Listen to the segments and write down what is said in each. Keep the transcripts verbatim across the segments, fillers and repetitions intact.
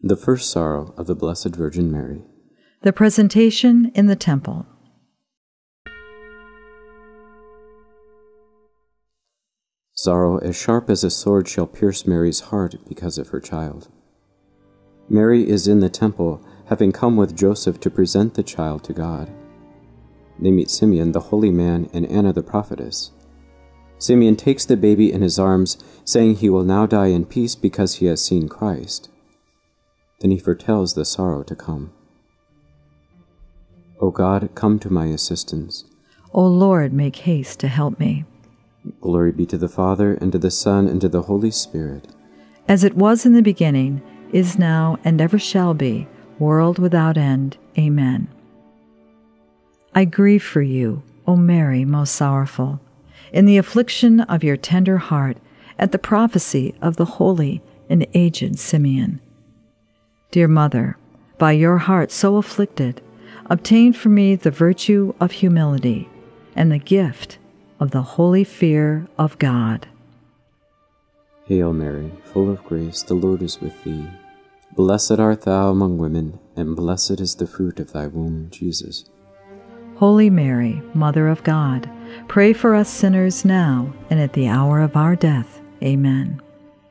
The first sorrow of the Blessed Virgin Mary. The presentation in the temple. Sorrow as sharp as a sword shall pierce Mary's heart because of her child. Mary is in the temple, having come with Joseph to present the child to God. They meet Simeon, the holy man, and Anna the prophetess. Simeon takes the baby in his arms, saying he will now die in peace because he has seen Christ. Then he foretells the sorrow to come. O God, come to my assistance. O Lord, make haste to help me. Glory be to the Father, and to the Son, and to the Holy Spirit. As it was in the beginning, is now, and ever shall be, world without end. Amen. I grieve for you, O Mary, most sorrowful, in the affliction of your tender heart, at the prophecy of the holy and aged Simeon. Dear Mother, by your heart so afflicted, obtain for me the virtue of humility and the gift of the holy fear of God. Hail Mary, full of grace, the Lord is with thee. Blessed art thou among women, and blessed is the fruit of thy womb, Jesus. Holy Mary, Mother of God, pray for us sinners now and at the hour of our death. Amen.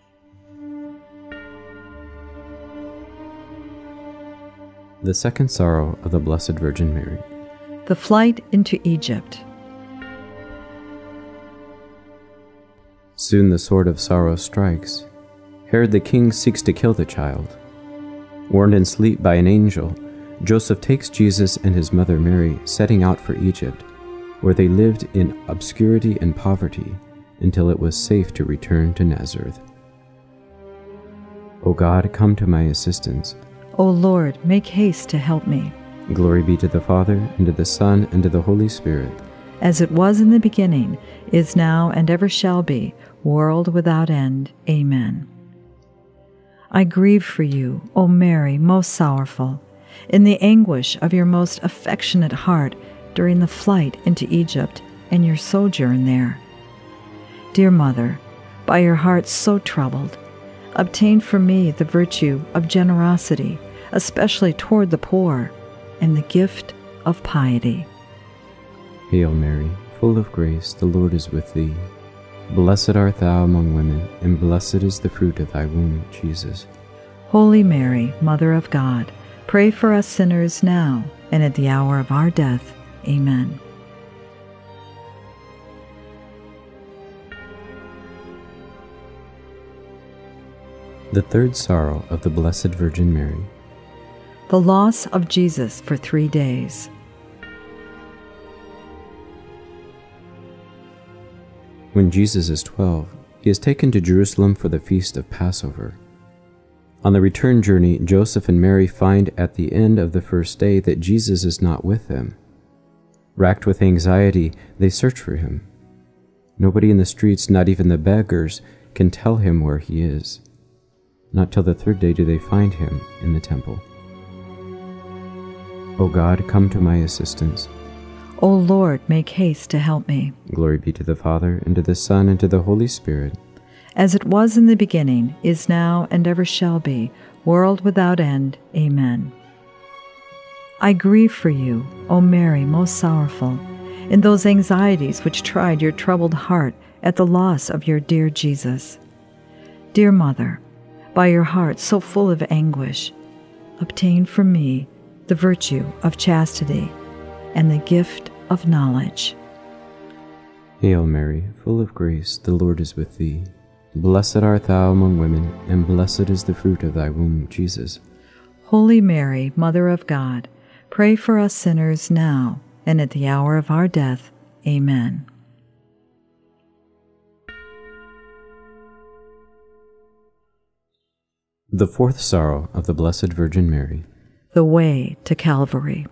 The second sorrow of the Blessed Virgin Mary. The flight into Egypt. Soon the sword of sorrow strikes. Herod the king seeks to kill the child. Warned in sleep by an angel, Joseph takes Jesus and his mother Mary, setting out for Egypt, where they lived in obscurity and poverty until it was safe to return to Nazareth. O God, come to my assistance. O Lord, make haste to help me. Glory be to the Father, and to the Son, and to the Holy Spirit. As it was in the beginning, is now, and ever shall be, world without end. Amen. I grieve for you, O Mary, most sorrowful, in the anguish of your most affectionate heart during the flight into Egypt and your sojourn there. Dear Mother, by your heart so troubled, obtain for me the virtue of generosity, especially toward the poor, and the gift of piety. Hail Mary, full of grace, the Lord is with thee. Blessed art thou among women, and blessed is the fruit of thy womb, Jesus. Holy Mary, Mother of God, pray for us sinners now and at the hour of our death. Amen. The third sorrow of the Blessed Virgin Mary. The loss of Jesus for three days. When Jesus is twelve, he is taken to Jerusalem for the feast of Passover. On the return journey, Joseph and Mary find at the end of the first day that Jesus is not with them. Racked with anxiety, they search for him. Nobody in the streets, not even the beggars, can tell him where he is. Not till the third day do they find him in the temple. O God, come to my assistance. O Lord, make haste to help me. Glory be to the Father, and to the Son, and to the Holy Spirit. As it was in the beginning, is now, and ever shall be, world without end. Amen. I grieve for you, O Mary, most sorrowful, in those anxieties which tried your troubled heart at the loss of your dear Jesus. Dear Mother, by your heart so full of anguish, obtain for me the virtue of chastity and the gift of knowledge. Hail Mary, full of grace, the Lord is with thee. Blessed art thou among women, and blessed is the fruit of thy womb, Jesus. Holy Mary, Mother of God, pray for us sinners now and at the hour of our death. Amen. The fourth sorrow of the Blessed Virgin Mary. The way to Calvary.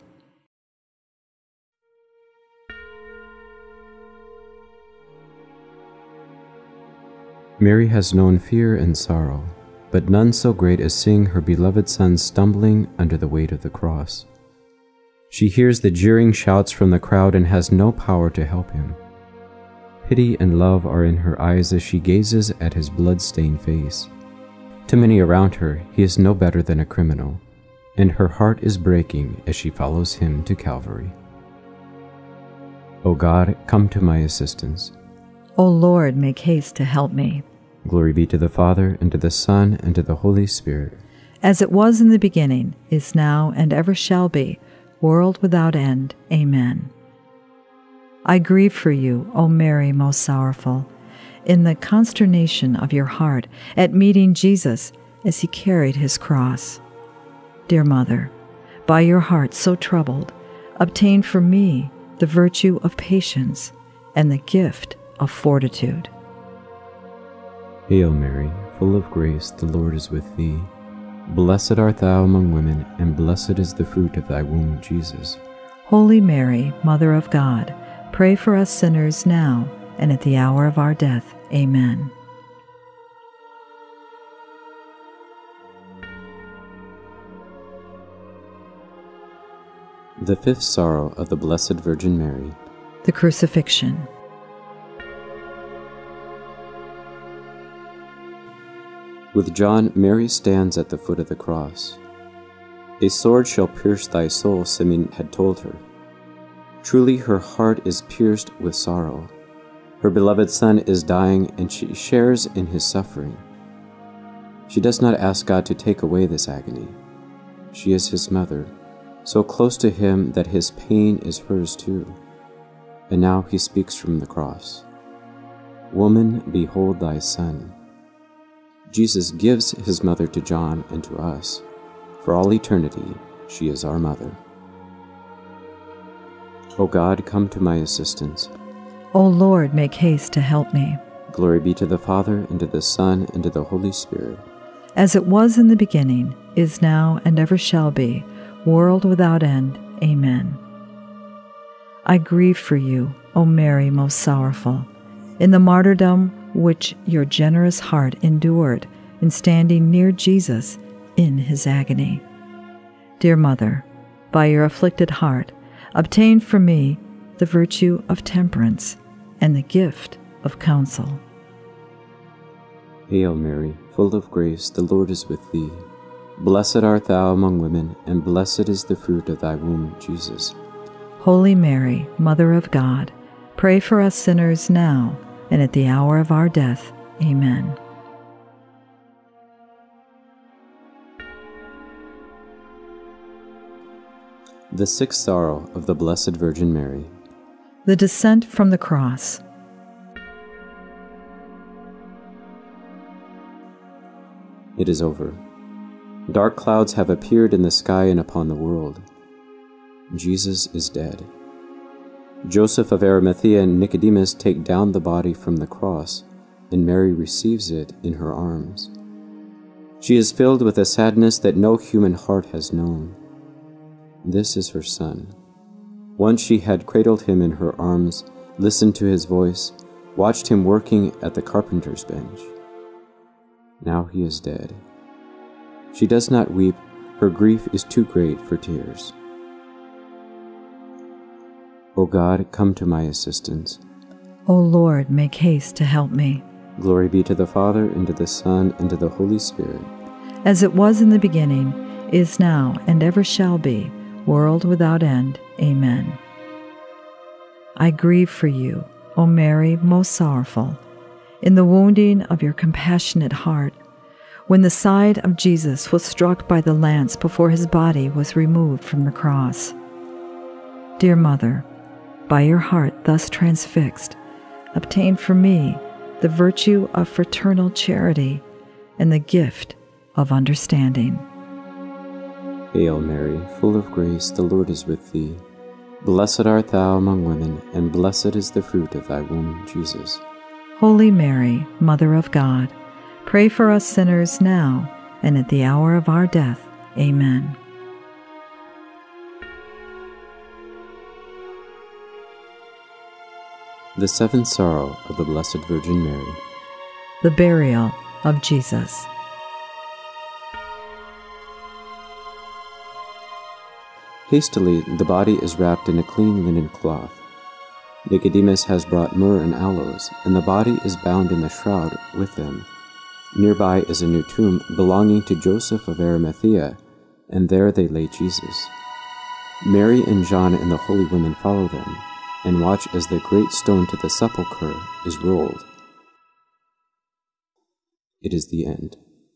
Mary has known fear and sorrow, but none so great as seeing her beloved Son stumbling under the weight of the cross. She hears the jeering shouts from the crowd and has no power to help him. Pity and love are in her eyes as she gazes at his blood-stained face. To many around her, he is no better than a criminal, and her heart is breaking as she follows him to Calvary. O God, come to my assistance. O Lord, make haste to help me. Glory be to the Father, and to the Son, and to the Holy Spirit. As it was in the beginning, is now, and ever shall be, world without end. Amen. I grieve for you, O Mary, most sorrowful, in the consternation of your heart at meeting Jesus as he carried his cross. Dear Mother, by your heart so troubled, obtain for me the virtue of patience and the gift of fortitude. Hail Mary, full of grace, the Lord is with thee. Blessed art thou among women, and blessed is the fruit of thy womb, Jesus. Holy Mary, Mother of God, pray for us sinners now and at the hour of our death. Amen. The fifth sorrow of the Blessed Virgin Mary. The Crucifixion. With John, Mary stands at the foot of the cross. A sword shall pierce thy soul, Simeon had told her. Truly her heart is pierced with sorrow. Her beloved son is dying, and she shares in his suffering. She does not ask God to take away this agony. She is his mother, so close to him that his pain is hers too. And now he speaks from the cross. Woman, behold thy son. Jesus gives his mother to John and to us. For all eternity, she is our mother. O God, come to my assistance. O Lord, make haste to help me. Glory be to the Father, and to the Son, and to the Holy Spirit. As it was in the beginning, is now, and ever shall be, world without end. Amen. I grieve for you, O Mary, most sorrowful, in the martyrdom which your generous heart endured in standing near Jesus in his agony. Dear Mother, by your afflicted heart, obtain for me the virtue of temperance and the gift of counsel. Hail Mary, full of grace, the Lord is with thee. Blessed art thou among women, and blessed is the fruit of thy womb, Jesus. Holy Mary, Mother of God, pray for us sinners now and at the hour of our death. Amen. The sixth sorrow of the Blessed Virgin Mary. The descent from the cross. It is over. Dark clouds have appeared in the sky and upon the world. Jesus is dead. Joseph of Arimathea and Nicodemus take down the body from the cross, and Mary receives it in her arms. She is filled with a sadness that no human heart has known. This is her son. Once she had cradled him in her arms, listened to his voice, watched him working at the carpenter's bench. Now he is dead. She does not weep, her grief is too great for tears. O God, come to my assistance. O Lord, make haste to help me. Glory be to the Father, and to the Son, and to the Holy Spirit. As it was in the beginning, is now, and ever shall be, world without end. Amen. I grieve for you, O Mary, most sorrowful, in the wounding of your compassionate heart, when the side of Jesus was struck by the lance before his body was removed from the cross. Dear Mother, by your heart thus transfixed, obtain for me the virtue of fraternal charity and the gift of understanding. Hail Mary, full of grace, the Lord is with thee. Blessed art thou among women, and blessed is the fruit of thy womb, Jesus. Holy Mary, Mother of God, pray for us sinners now and at the hour of our death. Amen. The seventh sorrow of the Blessed Virgin Mary. The burial of Jesus. Hastily, the body is wrapped in a clean linen cloth. Nicodemus has brought myrrh and aloes, and the body is bound in the shroud with them. Nearby is a new tomb belonging to Joseph of Arimathea, and there they lay Jesus. Mary and John and the holy women follow them, and watch as the great stone to the sepulchre is rolled. It is the end.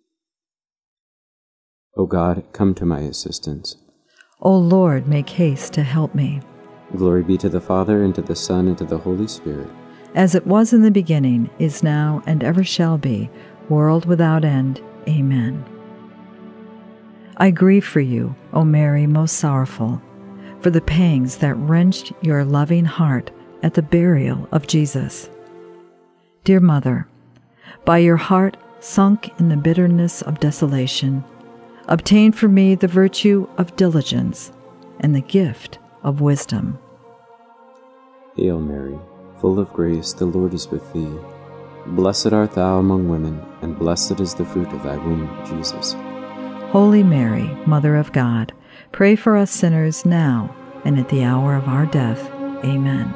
O God, come to my assistance. O Lord, make haste to help me. Glory be to the Father, and to the Son, and to the Holy Spirit. As it was in the beginning, is now, and ever shall be, world without end. Amen. I grieve for you, O Mary, most sorrowful, for the pangs that wrenched your loving heart at the burial of Jesus. Dear Mother, by your heart sunk in the bitterness of desolation, obtain for me the virtue of diligence and the gift of wisdom. Hail Mary, full of grace, the Lord is with thee. Blessed art thou among women, and blessed is the fruit of thy womb, Jesus. Holy Mary, Mother of God, pray for us sinners now and at the hour of our death. Amen.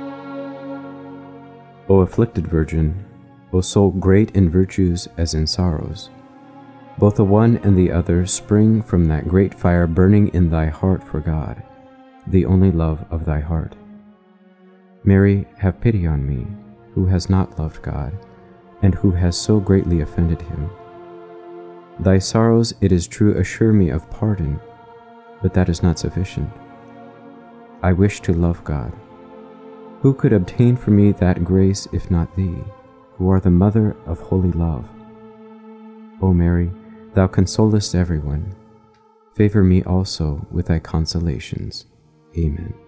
O afflicted Virgin, O soul great in virtues as in sorrows, both the one and the other spring from that great fire burning in thy heart for God, the only love of thy heart. Mary, have pity on me, who has not loved God, and who has so greatly offended him. Thy sorrows, it is true, assure me of pardon, but that is not sufficient. I wish to love God. Who could obtain for me that grace if not thee, who are the mother of holy love? O Mary, thou consolest everyone. Favor me also with thy consolations. Amen.